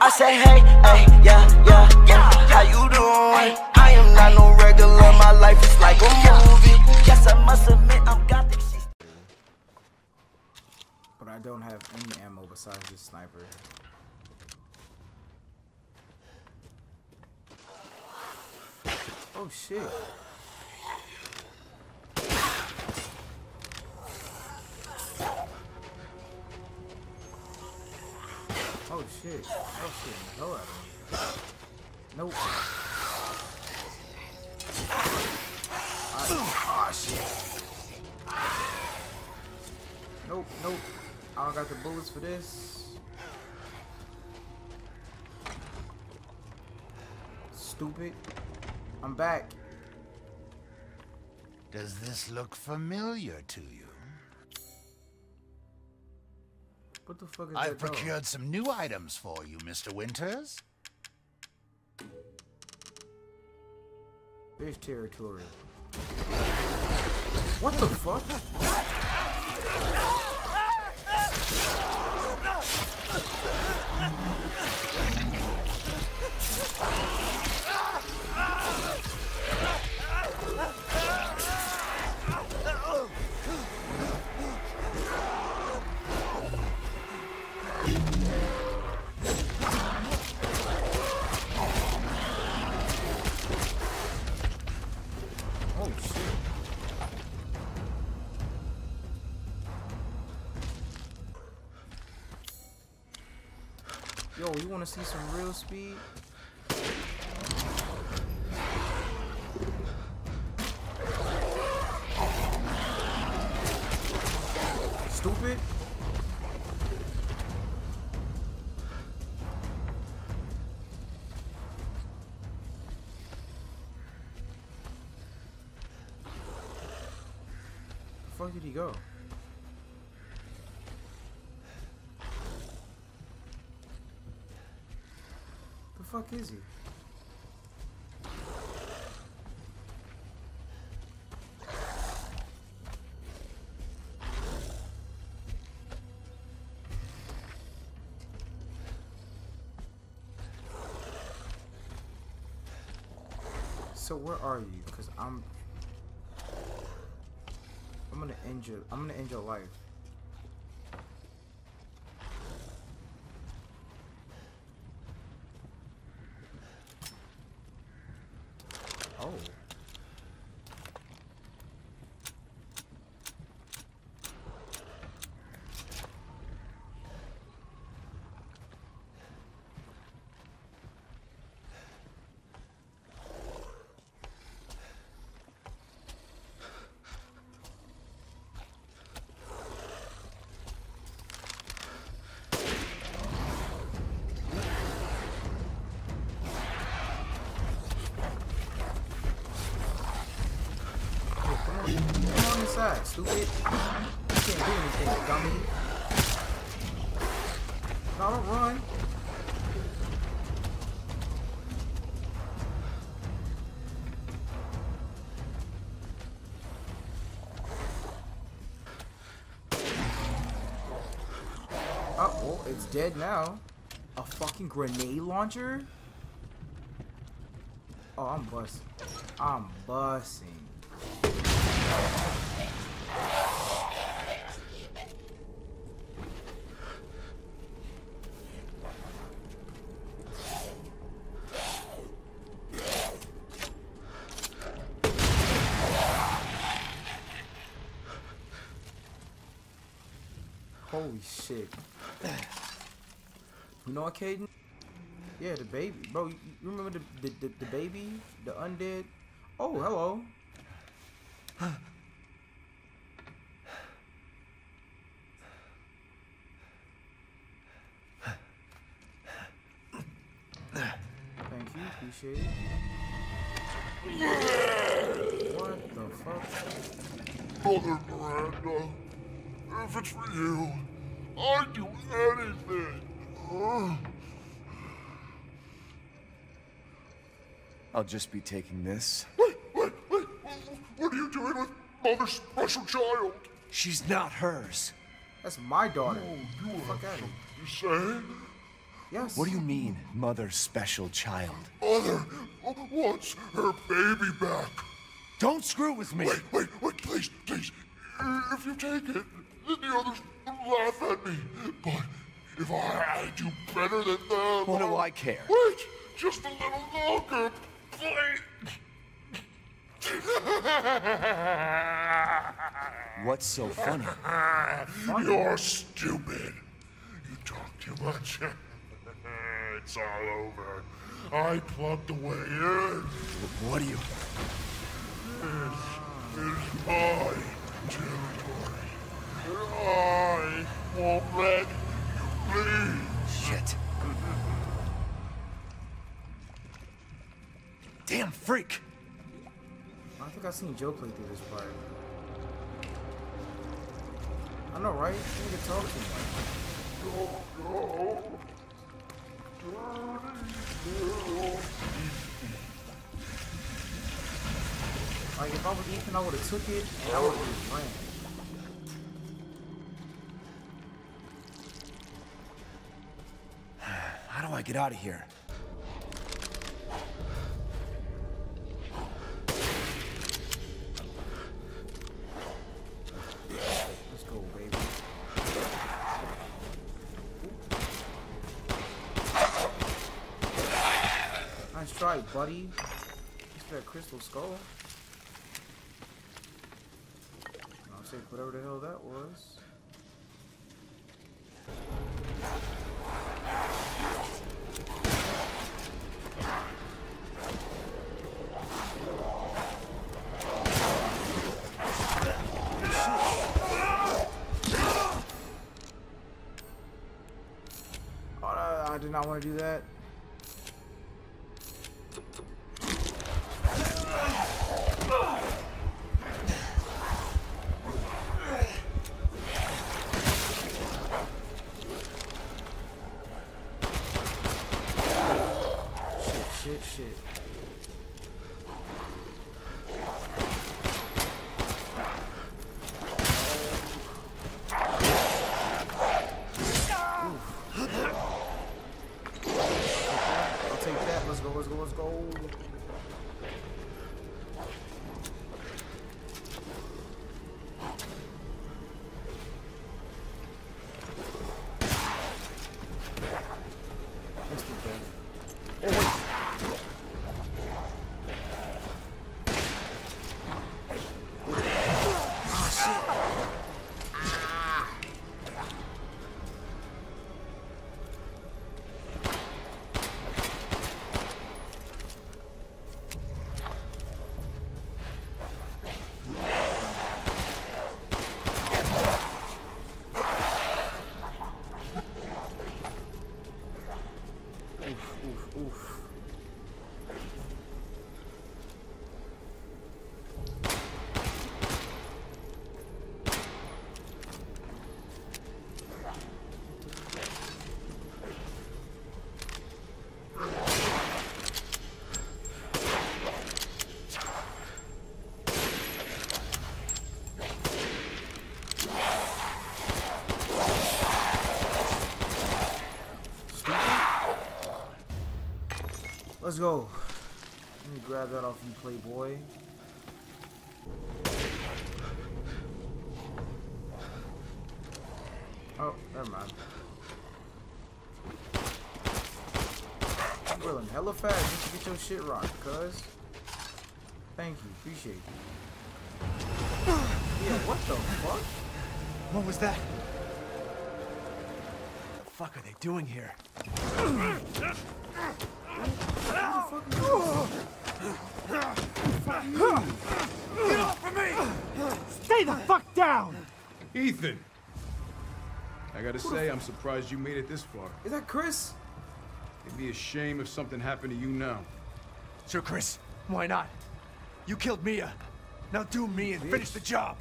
I say, hey, hey, yeah, yeah, yeah, how you doing? I am not no regular, my life is like a movie. Yes, I must admit, I'm gothic. But I don't have any ammo besides this sniper. Oh shit. Oh shit. Oh shit. Go at him. Nope. Oh shit. Nope, nope. I don't got the bullets for this. Stupid. I'm back. Does this look familiar to you? What the fuck is I've that procured some new items for you, Mr. Winters. Fish territory. What the fuck? Yo, you wanna see some real speed? Stupid. The fuck did he go? The fuck is he? So where are you? Cause I'm gonna end your life. Oh. Come on inside, stupid. You can't do anything, dummy. No, don't run. Oh, well, it's dead now. A fucking grenade launcher? Oh, I'm busting. I'm busting. Holy shit. You know what, Caden? Yeah, the baby. Bro, you remember the baby? The undead? Oh, hello. Thank you, appreciate it. What the fuck? Brother Miranda, if it's for you, I'd do anything. I'll just be taking this. Wait! What are you doing with Mother's special child? She's not hers. That's my daughter. Oh, you Fuck have out of here. something to say? Yes. What do you mean, mother's special child? Mother wants her baby back. Don't screw with me! Wait, please. If you take it, then the others will laugh at me. But if I do better than them... What do I care? Wait, just a little longer, please. What's so funny? You're stupid. You talk too much. It's all over. I plugged the way in. What do you... This is my territory. I won't let you leave. Shit. Damn freak! I think I've seen Joe play through this part. I know, right? You need to talk to him. Like, if I was Ethan, I would have took it, and I would have just ran. How do I get out of here? Let's go, baby. Nice try, buddy. It's that crystal skull. I'll take whatever the hell that was. I did not want to do that. Shit. I'll take that. Let's go. Let's do that. Oh, wait. Oof. Let's go. Let me grab that off you, playboy. Oh, never mind. You're willing hella fast just to get your shit rocked, cuz. Thank you, appreciate you. Yeah, what the fuck? What was that? What the fuck are they doing here? Get off of me! Stay the fuck down! Ethan! I gotta say, I'm surprised you made it this far. Is that Chris? It'd be a shame if something happened to you now. Sure, Chris. Why not? You killed Mia. Now do me and finish the job.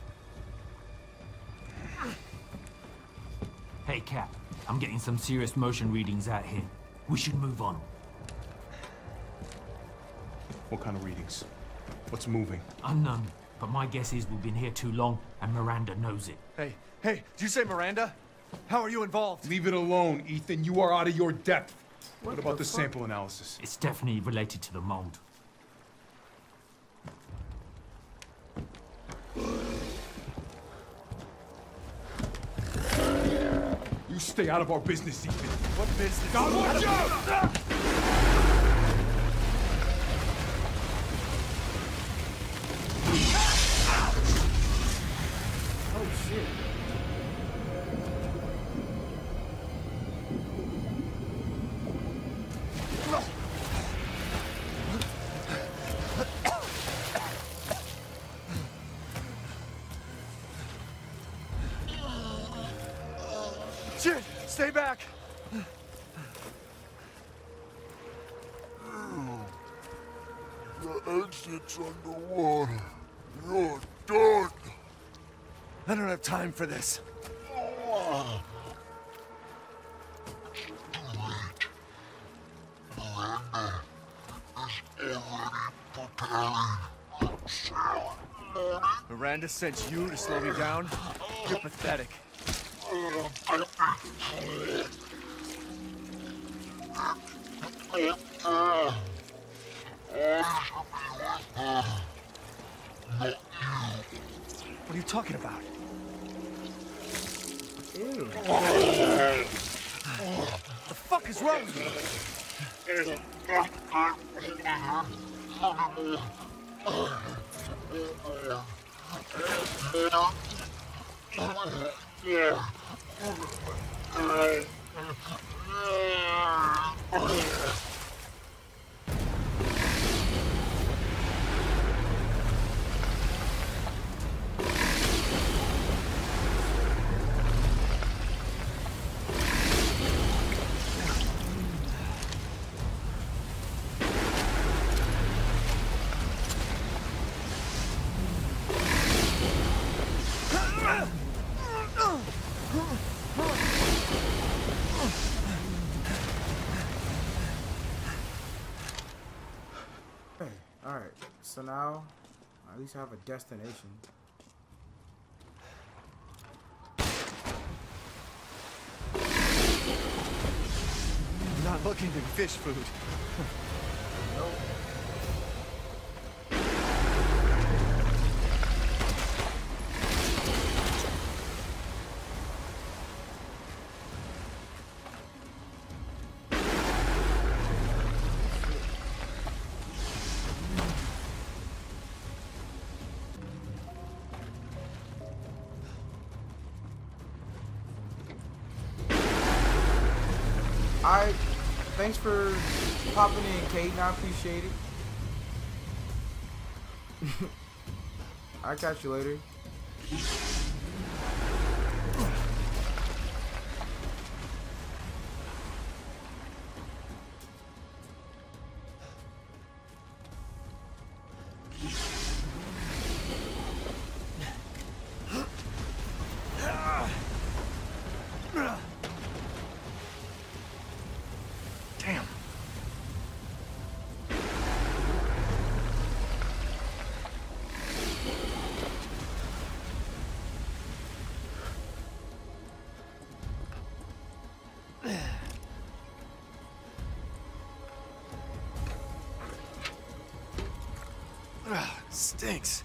Hey, Cap. I'm getting some serious motion readings out here. We should move on. What kind of readings? What's moving? Unknown, but my guess is we've been here too long, and Miranda knows it. Hey, did you say Miranda? How are you involved? Leave it alone, Ethan. You are out of your depth. What about the sample analysis? It's definitely related to the mold. You stay out of our business, Ethan. What business? God, watch out! Oh shit. Shit! Stay back! The exit's underwater. You're done. I don't have time for this. Miranda sent you to slow me down? You're pathetic. What are you talking about? Ew. The fuck is wrong with you? Okay, alright. So now, at least I have a destination. I'm not looking at fish food. Alright, thanks for popping in, Caden. I appreciate it. I'll catch you later. Damn. Stinks.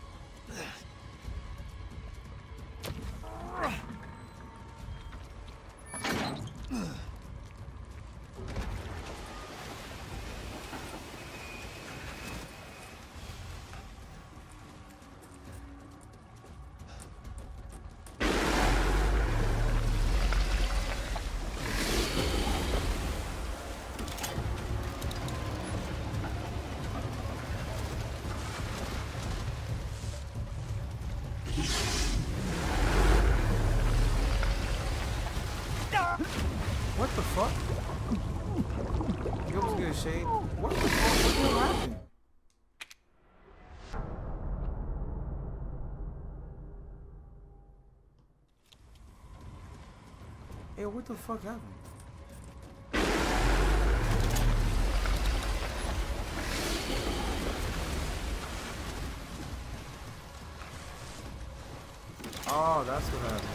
What the fuck? Yo, what's good, Shade? What the fuck? What happened? Hey, what the fuck happened? Oh, that's what happened.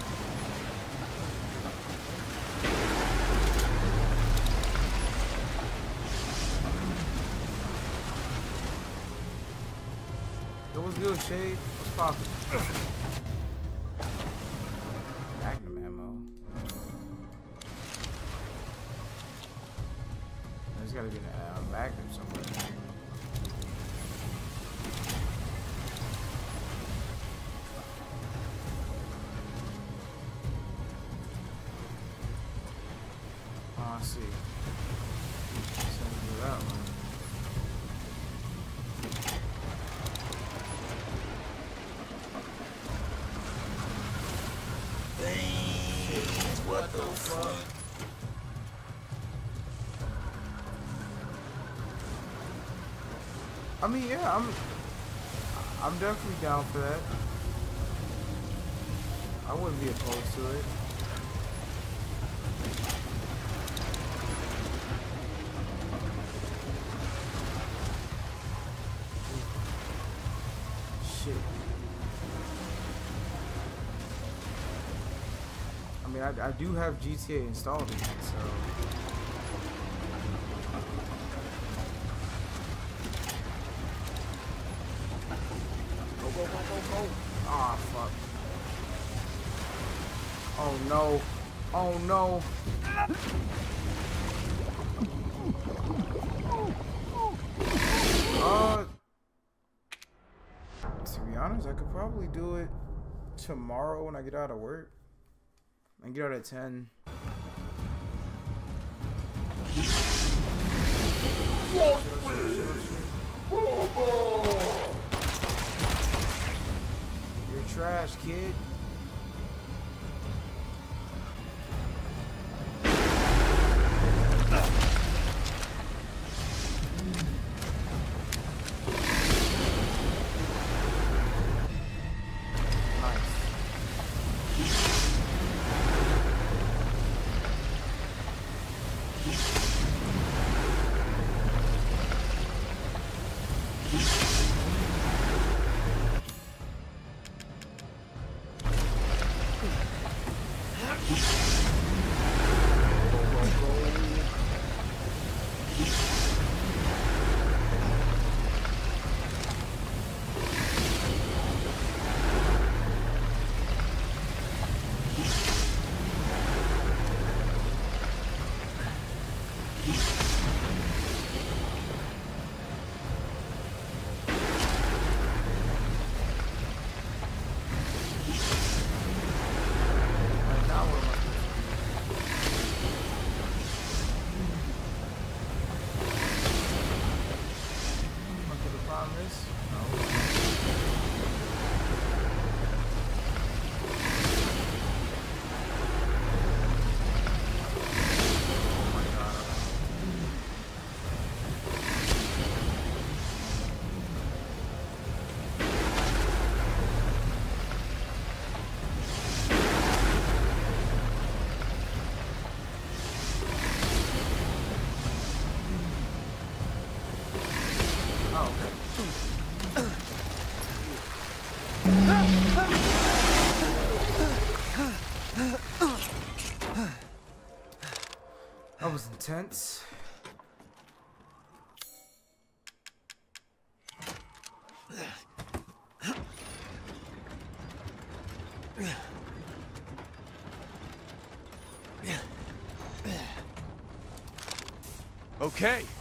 good, Shade? What's poppin'? Magnum ammo. There's gotta be a Magnum somewhere. Oh, I see. Send me that one. What the fuck? I mean, yeah, I'm definitely down for that. I wouldn't be opposed to it. Shit. I mean, I do have GTA installed in it, so. Go. Ah, fuck. Oh no. Oh no. To be honest, I could probably do it tomorrow when I get out of work. I get out at 10. You're trash, kid. That was intense. Okay,